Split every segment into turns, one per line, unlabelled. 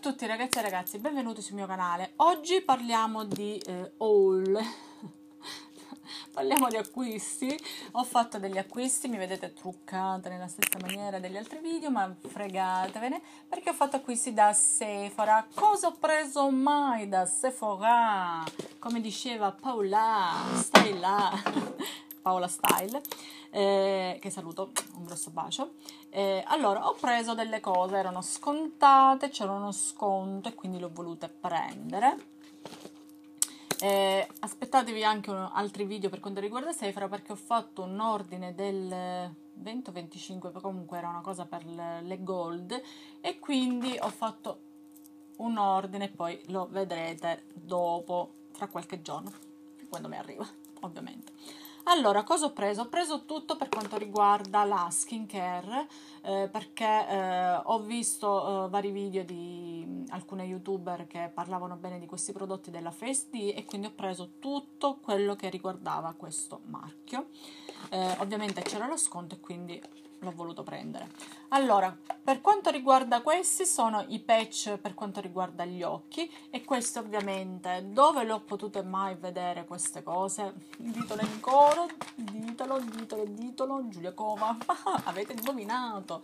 tutti ragazzi e ragazzi, benvenuti sul mio canale. Oggi parliamo di haul, parliamo di acquisti. Ho fatto degli acquisti, mi vedete truccata nella stessa maniera degli altri video, ma fregatevene, perché ho fatto acquisti da Sephora. Cosa ho preso mai da Sephora? Come diceva Paola Style, Paola Style, che saluto, un grosso bacio. Allora, ho preso delle cose, erano scontate, c'era uno sconto e quindi le ho volute prendere. Aspettatevi anche altri video per quanto riguarda Sephora, perché ho fatto un ordine del 20 o 25, comunque era una cosa per le gold, e quindi ho fatto un ordine, poi lo vedrete dopo, fra qualche giorno, quando mi arriva, ovviamente. Allora, cosa ho preso? Ho preso tutto per quanto riguarda la skincare, perché ho visto vari video di alcune youtuber che parlavano bene di questi prodotti della Face D, e quindi ho preso tutto quello che riguardava questo marchio. Ovviamente c'era lo sconto e quindi l'ho voluto prendere. Allora, per quanto riguarda questi, sono i patch per quanto riguarda gli occhi, e questo ovviamente, dove le ho potute mai vedere queste cose? Ditelo in coro, ditelo, Giulia Cova. Avete indovinato,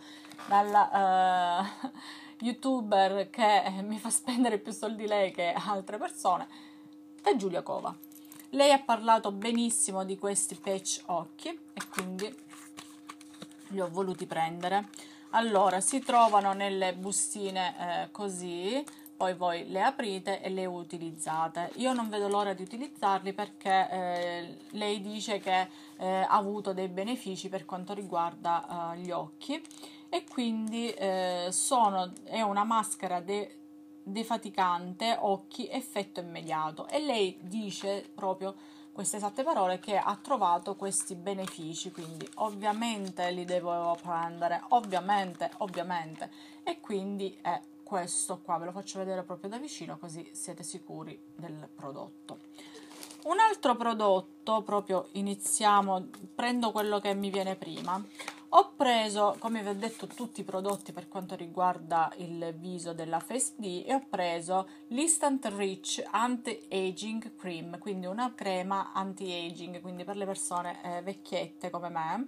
dalla youtuber che mi fa spendere più soldi lei che altre persone, è Giulia Cova. Lei ha parlato benissimo di questi patch occhi e quindi li ho voluti prendere. Allora, si trovano nelle bustine così, poi voi le aprite e le utilizzate. Io non vedo l'ora di utilizzarli, perché lei dice che ha avuto dei benefici per quanto riguarda gli occhi, e quindi è una maschera defaticante occhi effetto immediato, e lei dice proprio queste esatte parole, che ha trovato questi benefici, quindi ovviamente li devo prendere, ovviamente, e quindi è questo qua, ve lo faccio vedere proprio da vicino così siete sicuri del prodotto. Un altro prodotto, proprio iniziamo, prendo quello che mi viene prima. Ho preso, come vi ho detto, tutti i prodotti per quanto riguarda il viso della Face D, e ho preso l'Instant Rich Anti-Aging Cream, quindi una crema anti-aging, quindi per le persone vecchiette come me.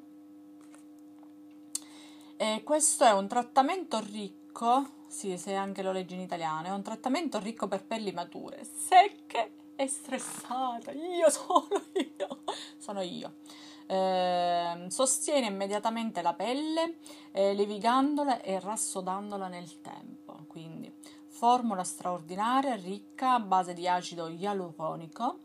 Questo è un trattamento ricco, sì, se anche lo leggi in italiano, è un trattamento ricco per pelli mature, secche e stressate. Sono io. Sostiene immediatamente la pelle, levigandola e rassodandola nel tempo. Quindi formula straordinaria, ricca a base di acido ialuronico,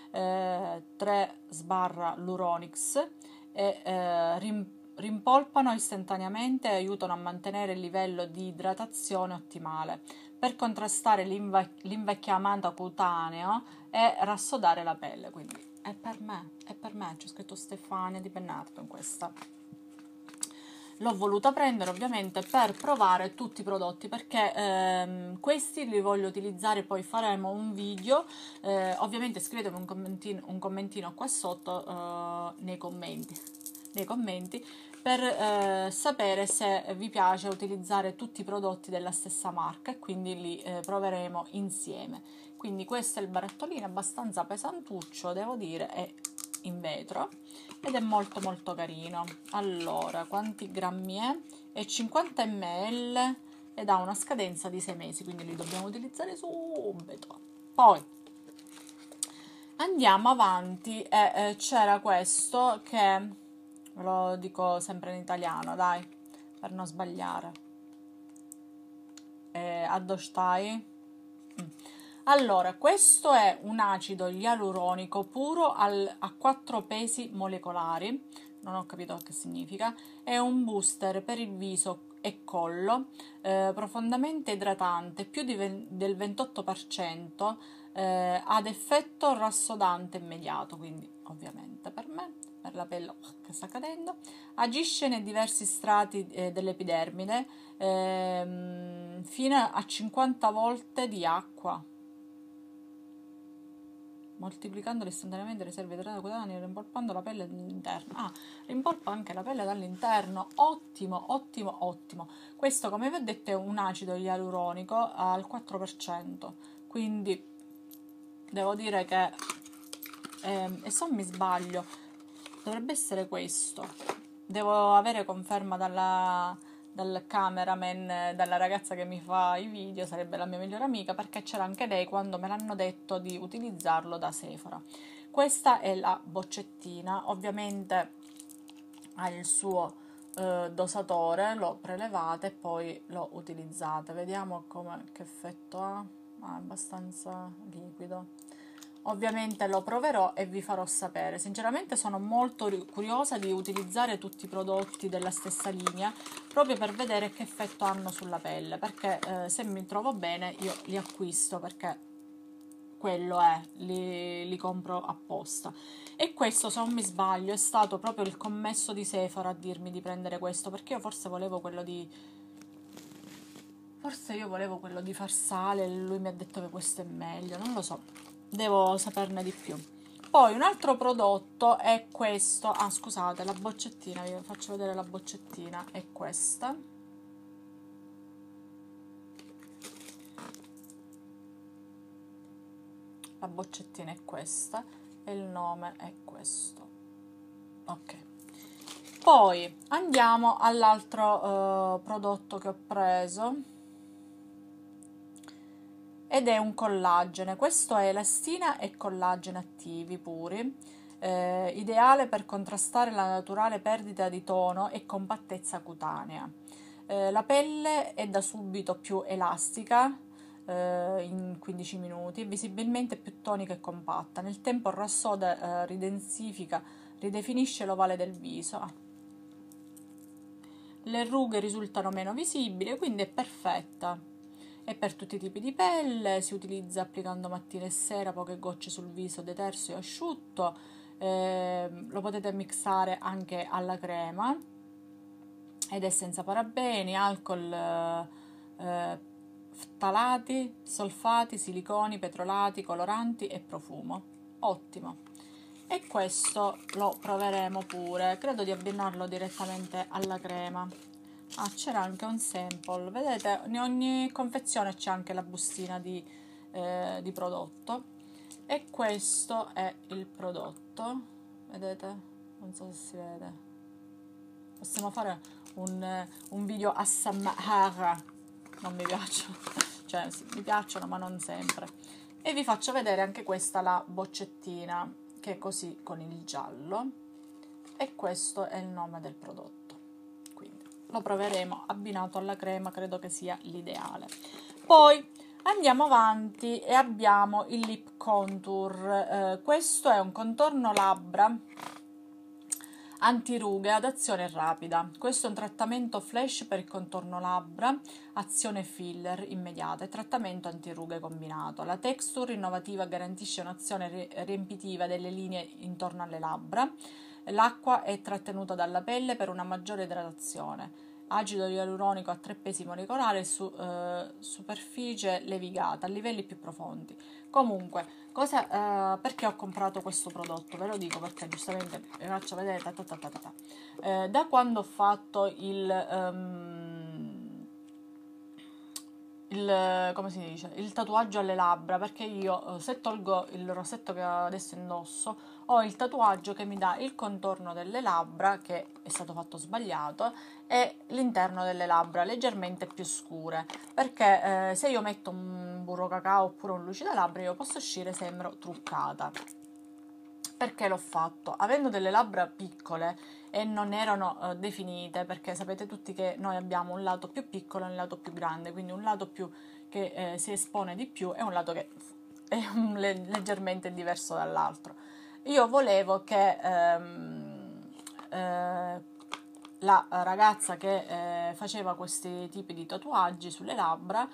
3-Luronix, e rimpolpano istantaneamente e aiutano a mantenere il livello di idratazione ottimale per contrastare l'invecchiamento cutaneo e rassodare la pelle. Quindi è per me, c'è scritto Stefania Di Bernardo in questa. L'ho voluta prendere ovviamente per provare tutti i prodotti, perché questi li voglio utilizzare, poi faremo un video, ovviamente scrivetemi un commentino qua sotto nei commenti, per sapere se vi piace utilizzare tutti i prodotti della stessa marca, e quindi li proveremo insieme. Quindi questo è il barattolino, abbastanza pesantuccio devo dire, è in vetro ed è molto molto carino. Allora, quanti grammi è? È 50 ml ed ha una scadenza di 6 mesi, quindi li dobbiamo utilizzare subito. Poi andiamo avanti, e c'era questo che ve lo dico sempre in italiano, dai, per non sbagliare. Addostai. Allora, questo è un acido ialuronico puro a 4 pesi molecolari, non ho capito che significa, è un booster per il viso e collo, profondamente idratante, più del 28%, ad effetto rassodante immediato, quindi ovviamente per me, per la pelle che sta cadendo, agisce nei diversi strati dell'epidermide, fino a 50 volte di acqua. moltiplicandole istantaneamente riserve idratanti cutanei, rimpolpando la pelle dall'interno. Ah, rimpolpa anche la pelle dall'interno. Ottimo, ottimo, ottimo. Questo, come vi ho detto, è un acido ialuronico al 4%, quindi devo dire che, e se non mi sbaglio, dovrebbe essere questo. Devo avere conferma dal cameraman, dalla ragazza che mi fa i video, sarebbe la mia migliore amica, perché c'era anche lei quando me l'hanno detto di utilizzarlo da Sephora. Questa è la boccettina, ovviamente ha il suo dosatore, lo prelevate e poi lo utilizzate. Vediamo che effetto ha. È abbastanza liquido. Ovviamente lo proverò e vi farò sapere. Sinceramente sono molto curiosa di utilizzare tutti i prodotti della stessa linea proprio per vedere che effetto hanno sulla pelle, perché se mi trovo bene io li acquisto, perché quello è, li compro apposta. E questo, se non mi sbaglio, è stato proprio il commesso di Sephora a dirmi di prendere questo, perché io forse volevo quello di... Forse io volevo quello di Farsale e lui mi ha detto che questo è meglio, non lo so, devo saperne di più. Poi un altro prodotto è questo, ah scusate, la boccettina, vi faccio vedere la boccettina, è questa. La boccettina è questa e il nome è questo. Ok. Poi andiamo all'altro prodotto che ho preso, ed è un collagene. Questo è elastina e collagene attivi puri, ideale per contrastare la naturale perdita di tono e compattezza cutanea. La pelle è da subito più elastica in 15 minuti, visibilmente più tonica e compatta. Nel tempo rassoda, ridensifica, ridefinisce l'ovale del viso. Le rughe risultano meno visibili, quindi è perfetta. È per tutti i tipi di pelle, si utilizza applicando mattina e sera poche gocce sul viso deterso e asciutto, lo potete mixare anche alla crema ed è senza parabeni, alcol, ftalati, solfati, siliconi, petrolati, coloranti e profumo. Ottimo. E questo lo proveremo pure, credo di abbinarlo direttamente alla crema. Ah, c'era anche un sample, vedete, in ogni confezione c'è anche la bustina di prodotto, e questo è il prodotto, vedete? Non so se si vede. Possiamo fare un video ASMR, non mi piacciono, cioè sì, mi piacciono ma non sempre. E vi faccio vedere anche questa, la boccettina, che è così con il giallo, e questo è il nome del prodotto. Lo proveremo abbinato alla crema, credo che sia l'ideale. Poi andiamo avanti e abbiamo il lip contour. Questo è un contorno labbra antirughe ad azione rapida. Questo è un trattamento flash per il contorno labbra, azione filler immediata e trattamento antirughe combinato. La texture innovativa garantisce un'azione riempitiva delle linee intorno alle labbra. L'acqua è trattenuta dalla pelle per una maggiore idratazione. Acido ialuronico a 3 pesi molecolare su superficie levigata a livelli più profondi. Comunque, perché ho comprato questo prodotto? Ve lo dico perché giustamente vi faccio vedere. Da quando ho fatto come si dice, il tatuaggio alle labbra, perché io se tolgo il rossetto che adesso indosso ho il tatuaggio che mi dà il contorno delle labbra, che è stato fatto sbagliato, e l'interno delle labbra leggermente più scure, perché se io metto un burro cacao oppure un lucida labbra io posso uscire sembro truccata. Perché l'ho fatto? Avendo delle labbra piccole e non erano definite, perché sapete tutti che noi abbiamo un lato più piccolo e un lato più grande, quindi un lato più che si espone di più e un lato che è leggermente diverso dall'altro. Io volevo che la ragazza che faceva questi tipi di tatuaggi sulle labbra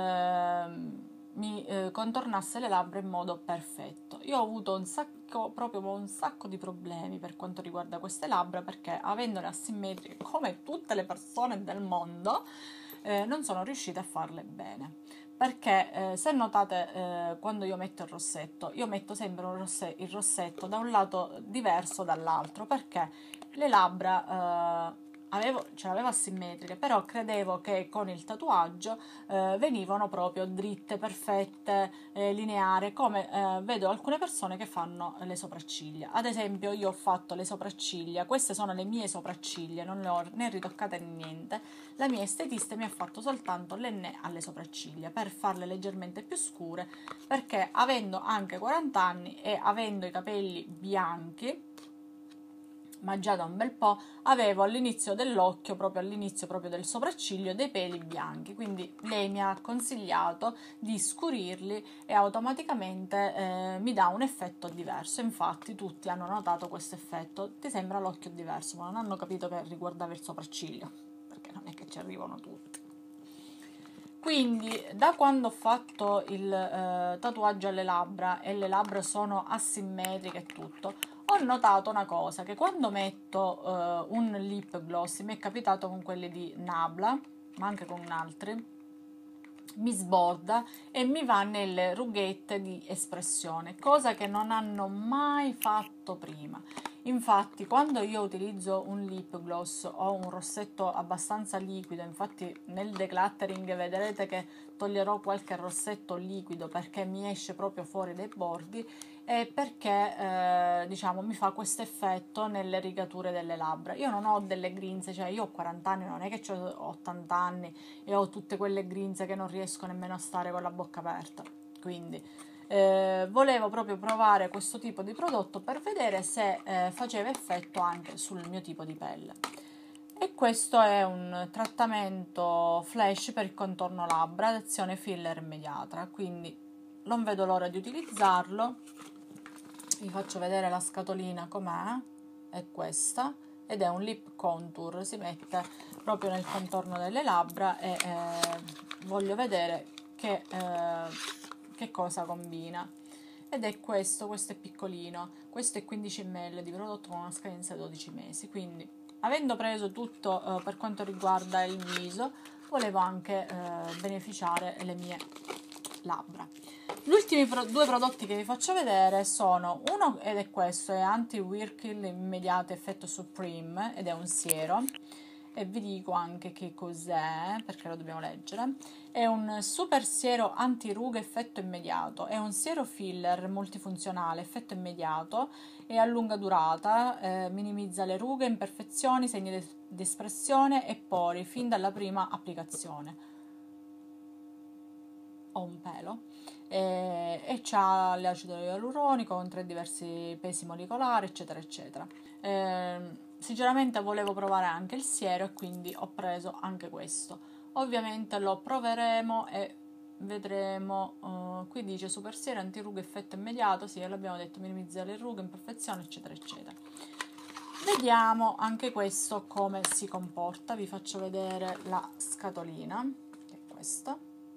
mi contornasse le labbra in modo perfetto. Io ho avuto proprio un sacco di problemi per quanto riguarda queste labbra, perché avendole asimmetriche come tutte le persone del mondo non sono riuscita a farle bene. perché se notate quando io metto il rossetto, io metto sempre il rossetto da un lato diverso dall'altro, perché le labbra ce l'avevo asimmetriche, però credevo che con il tatuaggio venivano proprio dritte, perfette, lineari, come vedo alcune persone che fanno le sopracciglia. Ad esempio io ho fatto le sopracciglia, queste sono le mie sopracciglia, non le ho né ritoccate né niente. La mia estetista mi ha fatto soltanto l'enne alle sopracciglia per farle leggermente più scure, perché avendo anche 40 anni e avendo i capelli bianchi, ma già da un bel po', avevo all'inizio dell'occhio, proprio all'inizio proprio del sopracciglio, dei peli bianchi, quindi lei mi ha consigliato di scurirli e automaticamente mi dà un effetto diverso. Infatti tutti hanno notato questo effetto, ti sembra l'occhio diverso, ma non hanno capito che riguardava il sopracciglio, perché non è che ci arrivano tutti. Quindi da quando ho fatto il tatuaggio alle labbra e le labbra sono asimmetriche e tutto, ho notato una cosa, che quando metto un lip gloss, mi è capitato con quelli di Nabla, ma anche con altri, mi sborda e mi va nelle rughette di espressione, cosa che non hanno mai fatto prima. Infatti quando io utilizzo un lip gloss o un rossetto abbastanza liquido, infatti nel decluttering vedrete che toglierò qualche rossetto liquido perché mi esce proprio fuori dai bordi, e perché diciamo mi fa questo effetto nelle rigature delle labbra. Io non ho delle grinze, cioè io ho 40 anni, non è che ho 80 anni e ho tutte quelle grinze che non riesco nemmeno a stare con la bocca aperta, quindi volevo proprio provare questo tipo di prodotto per vedere se faceva effetto anche sul mio tipo di pelle. E questo è un trattamento flash per il contorno labbra ad azione filler immediata, quindi non vedo l'ora di utilizzarlo. Vi faccio vedere la scatolina com'è, è questa, ed è un lip contour, si mette proprio nel contorno delle labbra e voglio vedere che cosa combina. Ed è questo è piccolino, questo è 15 ml di prodotto con una scadenza di 12 mesi, quindi avendo preso tutto per quanto riguarda il viso, volevo anche beneficiare le mie labbra. Gli ultimi due prodotti che vi faccio vedere sono uno, ed è questo, è anti-wrinkle immediato effetto Supreme, ed è un siero, e vi dico anche che cos'è perché lo dobbiamo leggere. È un super siero anti-ruga effetto immediato, è un siero filler multifunzionale effetto immediato e a lunga durata, minimizza le rughe, imperfezioni, segni di espressione e pori fin dalla prima applicazione. Ho un pelo e c'ha l'acido ialuronico con 3 diversi pesi molecolari, eccetera eccetera. Sinceramente volevo provare anche il siero e quindi ho preso anche questo. Ovviamente lo proveremo e vedremo. Qui dice super siero antirughe effetto immediato, sì, l'abbiamo detto, minimizza le rughe, imperfezioni, eccetera eccetera. Vediamo anche questo come si comporta. Vi faccio vedere la scatolina, che è questa.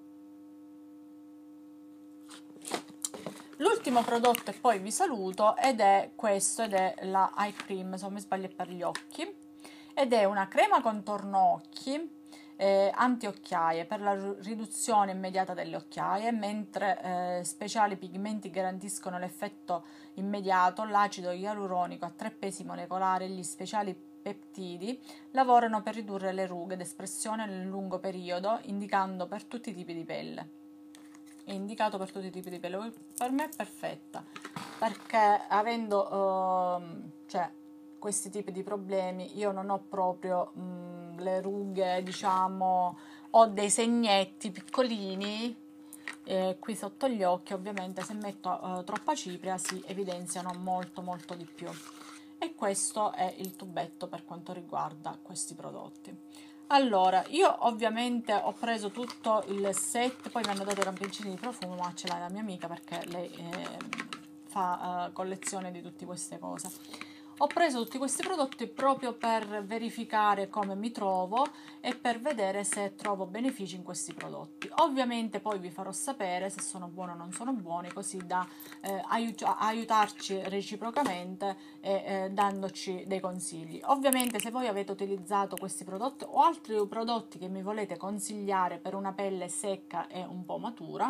L'ultimo prodotto e poi vi saluto, ed è questo, ed è la eye cream, se non mi sbaglio è per gli occhi, ed è una crema contorno occhi anti-occhiaie per la riduzione immediata delle occhiaie, mentre speciali pigmenti garantiscono l'effetto immediato, l'acido ialuronico a 3 pesi molecolari e gli speciali peptidi lavorano per ridurre le rughe d'espressione nel lungo periodo, indicando per tutti i tipi di pelle. È indicato per tutti i tipi di pelle, per me è perfetta, perché avendo questi tipi di problemi io non ho proprio le rughe, diciamo, ho dei segnetti piccolini qui sotto gli occhi. Ovviamente se metto troppa cipria si evidenziano molto molto di più, e questo è il tubetto per quanto riguarda questi prodotti. Allora, io ovviamente ho preso tutto il set, poi mi hanno dato i campioncini di profumo, ma ce l'ha la mia amica perché lei fa collezione di tutte queste cose. Ho preso tutti questi prodotti proprio per verificare come mi trovo e per vedere se trovo benefici in questi prodotti. Ovviamente poi vi farò sapere se sono buoni o non sono buoni, così da aiutarci reciprocamente e dandoci dei consigli. Ovviamente se voi avete utilizzato questi prodotti o altri prodotti che mi volete consigliare per una pelle secca e un po' matura,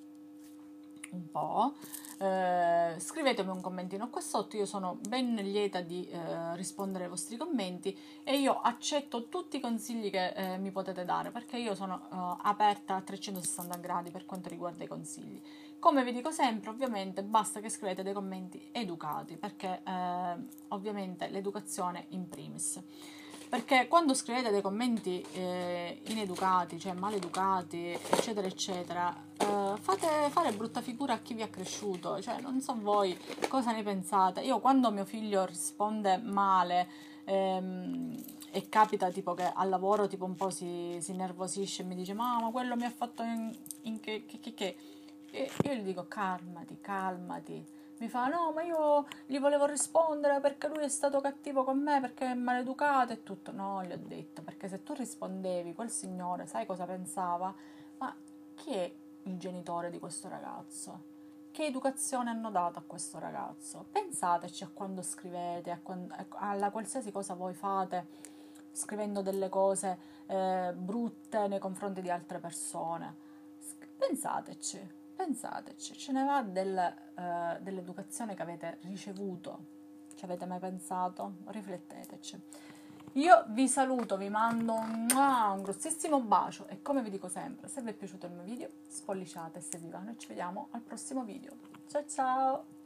scrivetemi un commentino qua sotto, io sono ben lieta di rispondere ai vostri commenti e io accetto tutti i consigli che mi potete dare, perché io sono aperta a 360 gradi per quanto riguarda i consigli. Come vi dico sempre, ovviamente basta che scrivete dei commenti educati, perché ovviamente l'educazione in primis. Perché quando scrivete dei commenti ineducati, cioè maleducati, eccetera, eccetera, fate fare brutta figura a chi vi ha cresciuto. Cioè, non so voi cosa ne pensate. Io quando mio figlio risponde male e capita tipo che al lavoro tipo un po' si innervosisce e mi dice mamma, quello mi ha fatto in che. E io gli dico calmati, calmati. Mi fa no, ma io gli volevo rispondere perché lui è stato cattivo con me, perché è maleducato e tutto. No, gli ho detto, perché se tu rispondevi, quel signore, sai cosa pensava? Ma chi è il genitore di questo ragazzo? Che educazione hanno dato a questo ragazzo? Pensateci a quando scrivete, alla qualsiasi cosa voi fate, scrivendo delle cose brutte nei confronti di altre persone. Pensateci. Pensateci, ce ne va dell'educazione che avete ricevuto. Ci avete mai pensato? Rifletteteci. Io vi saluto, vi mando un grossissimo bacio e come vi dico sempre, se vi è piaciuto il mio video, spolliciate se vi va. Noi ci vediamo al prossimo video. Ciao ciao!